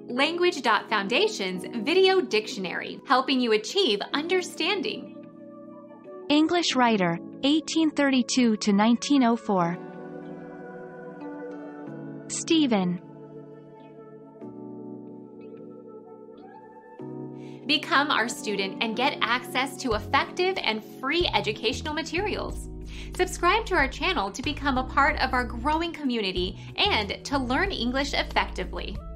Language.Foundation's Video Dictionary, helping you achieve understanding. English writer, 1832 to 1904. Stephen. Become our student and get access to effective and free educational materials. Subscribe to our channel to become a part of our growing community and to learn English effectively.